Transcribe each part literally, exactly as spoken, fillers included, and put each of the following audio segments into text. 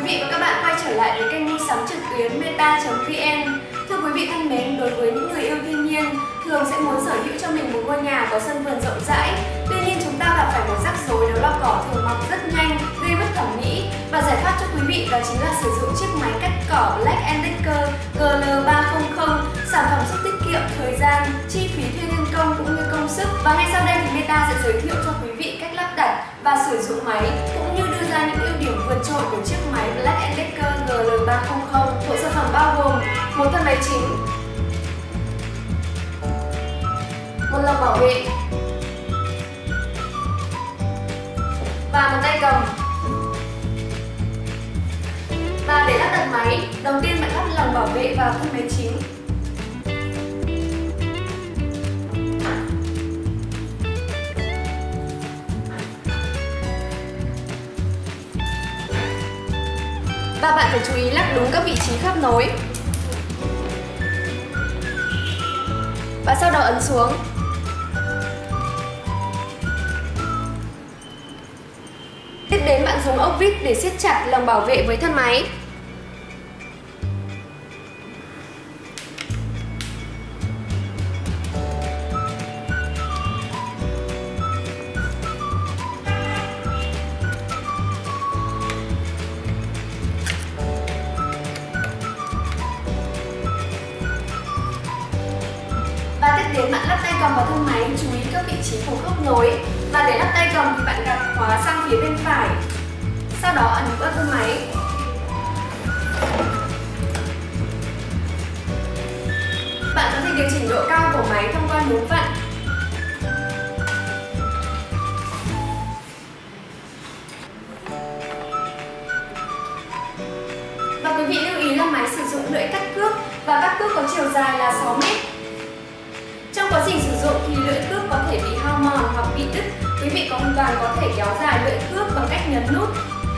vị và các bạn quay trở lại với kênh mua sắm trực tuyến meta chấm vn. Thưa quý vị thân mến, đối với những người yêu thiên nhiên, thường sẽ muốn sở hữu cho mình một ngôi nhà có sân vườn rộng rãi. Tuy nhiên chúng ta gặp phải một rắc rối, đó là cỏ thường mọc rất nhanh, gây mất thẩm mỹ. Và giải pháp cho quý vị đó chính là sử dụng chiếc máy cắt cỏ Black and Decker G L ba trăm. Sản phẩm giúp tiết kiệm thời gian, chi phí thuê nhân công cũng như công sức. Và ngay sau đây thì Meta sẽ giới thiệu cho quý vị cách lắp đặt và sử dụng máy, cũng như đưa ra những ưu điểm vượt trội của chiếc máy Black and Decker G L ba trăm. Bộ sản phẩm bao gồm một thân máy chính, một lồng bảo vệ và một tay cầm. Và để lắp đặt máy, đầu tiên bạn lắp lồng bảo vệ vào thân máy chính. Và bạn phải chú ý lắp đúng các vị trí khớp nối. Và sau đó ấn xuống. Tiếp đến bạn dùng ốc vít để siết chặt lồng bảo vệ với thân máy. Và tiếp đến bạn lắp tay cầm vào thân máy, chú ý các vị trí của khớp nối. Và để lắp tay cầm thì bạn gạt khóa sang phía bên phải. Sau đó ấn vào thân máy. Bạn có thể điều chỉnh độ cao của máy thông qua núm vặn. Và quý vị lưu ý là máy sử dụng lưỡi cắt cước và cắt cước có chiều dài là sáu mét. Trong quá trình sử dụng thì lưỡi cước có thể bị hao mòn hoặc bị đứt. Quý vị hoàn toàn có thể kéo dài lưỡi cước bằng cách nhấn nút.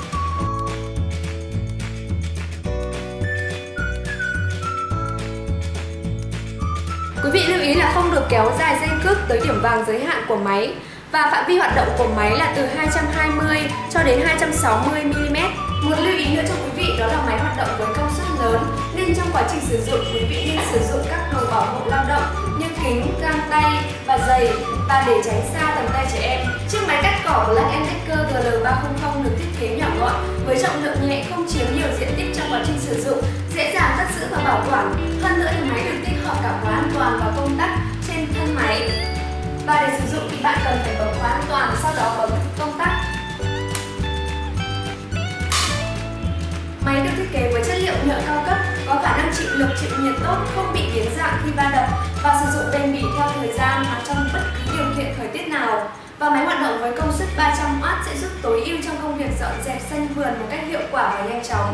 Quý vị lưu ý là không được kéo dài dây cước tới điểm vàng giới hạn của máy. Và phạm vi hoạt động của máy là từ hai trăm hai mươi cho đến hai trăm sáu mươi mi li mét. Một lưu ý nữa cho quý vị đó là máy hoạt động với công suất lớn, nên trong quá trình sử dụng quý vị nên sử dụng các đồ bảo hộ lao động như kính, găng tay và giày, và để tránh xa tầm tay trẻ em. Chiếc máy cắt cỏ Black and Decker G L ba trăm được thiết kế nhỏ gọn với trọng lượng nhẹ, không chiếm nhiều diện tích trong quá trình sử dụng, dễ dàng cất giữ và bảo quản. Hơn nữa thì máy được tích hợp cả khóa an toàn và công tắc trên thân máy. Và để sử dụng thì bạn cần phải bấm khóa an toàn, sau đó bấm công tắc. Máy được thiết kế với chất liệu nhựa cao cấp, có khả năng chịu lực, chịu nhiệt tốt, không bị biến dạng khi va đập và sử dụng bền bỉ theo thời gian mà trong bất cứ điều kiện thời tiết nào. Và máy hoạt động với công suất ba trăm oát sẽ giúp tối ưu trong công việc dọn dẹp sân vườn một cách hiệu quả và nhanh chóng.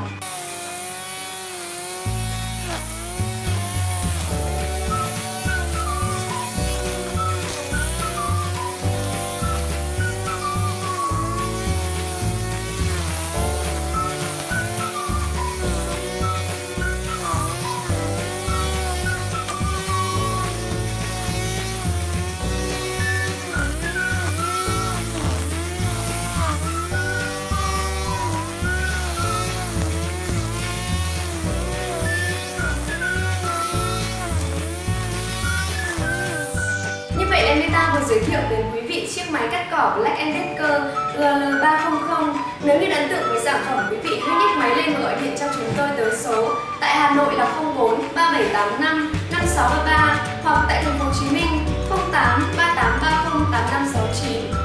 Meta vừa giới thiệu đến quý vị chiếc máy cắt cỏ Black and Decker G L ba trăm. Nếu như ấn tượng với sản phẩm, quý vị hãy nhấc máy lên và gọi điện cho chúng tôi tới số tại Hà Nội là không bốn ba bảy tám năm năm sáu ba ba hoặc tại thành phố Hồ Chí Minh không tám ba tám ba không tám năm sáu chín.